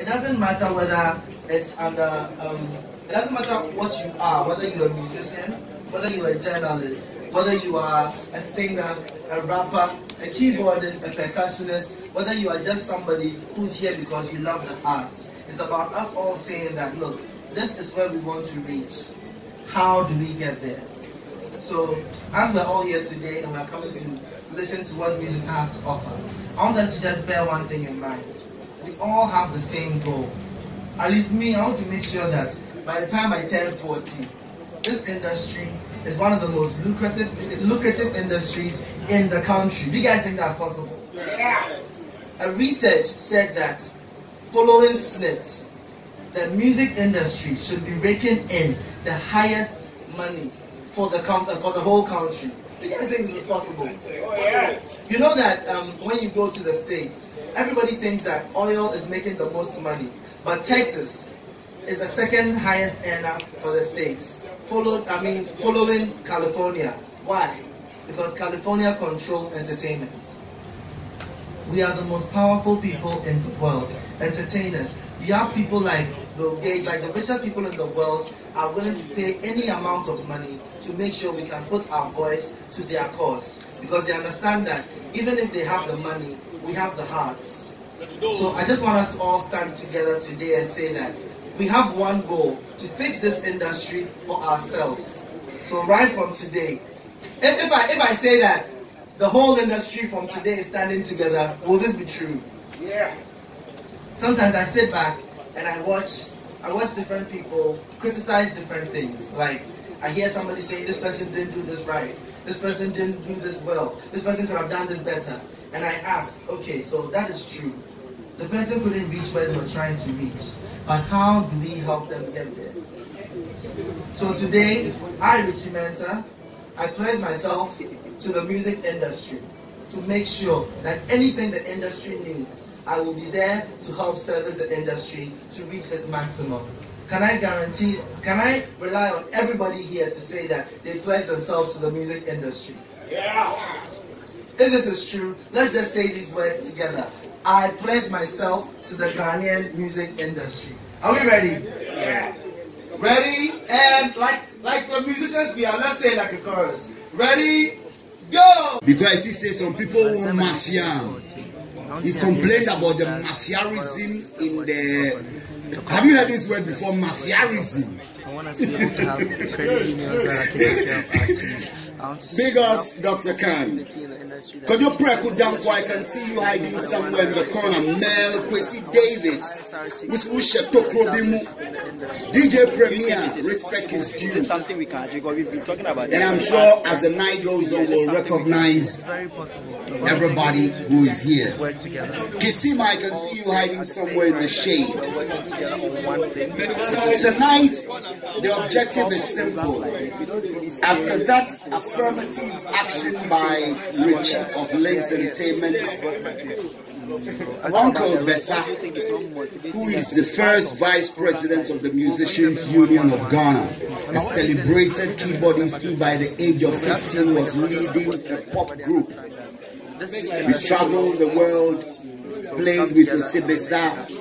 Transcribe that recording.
doesn't matter whether it's under, it doesn't matter what you are, whether you're a musician, whether you're a journalist, whether you are a singer, a rapper, a keyboardist, a percussionist, whether you are just somebody who's here because you love the arts. It's about us all saying that, look, this is where we want to reach. How do we get there? So, as we're all here today and we're coming to listen to what music has to offer, I want us to just bear one thing in mind. We all have the same goal. At least me, I want to make sure that by the time I turn 40, this industry is one of the most lucrative industries in the country. Do you guys think that's possible? Yeah. A research said that following Smith, the music industry should be raking in the highest money for the whole country. Do you guys think this is possible? Oh, yeah. You know that when you go to the States, everybody thinks that oil is making the most money, but Texas is the second highest earner for the States, following California. Why? Because California controls entertainment. We are the most powerful people in the world, entertainers. You have people like Bill Gates, like the richest people in the world are willing to pay any amount of money to make sure we can put our voice to their cause. Because they understand that even if they have the money, we have the hearts. So I just want us to all stand together today and say that we have one goal, to fix this industry for ourselves. So right from today, if I say that the whole industry from today is standing together, will this be true? Yeah. Sometimes I sit back and I watch different people criticize different things. Like I hear somebody say this person didn't do this right, this person didn't do this well, this person could have done this better. And I ask, okay, so that is true. The person couldn't reach where they were trying to reach. But how do we help them get there? So today, I, Richie Mensah, I pledge myself to the music industry to make sure that anything the industry needs, I will be there to help service the industry to reach its maximum. Can I rely on everybody here to say that they pledge themselves to the music industry? Yeah. If this is true, let's just say these words together. I pledge myself to the Ghanaian music industry. Are we ready? Yeah. Ready? And like the musicians we are, let's say it like a chorus. Ready? Go! Because he says some people want mafia. He complained about the mafiaism in the... Have you heard this word before? Mafiaism. I want us to be able to have credit unions that are taking care of artists. Big ups, Dr. Khan. Could you pray down I can see you hiding somewhere in the corner? Mel Kwesi Davis. DJ Premier, respect is due. This is something we can't do, we've been talking about. And I'm sure as the night goes on, we'll recognize everybody who is here. Kisima, I can see you hiding somewhere in the shade. Tonight, the objective is simple. After that affirmative action by Richie of Links Entertainment, Uncle Bessa, who is the first vice president of the Musicians Union of Ghana, a celebrated keyboardist who by the age of 15 was leading a pop group. He's traveled the world, played with Bessa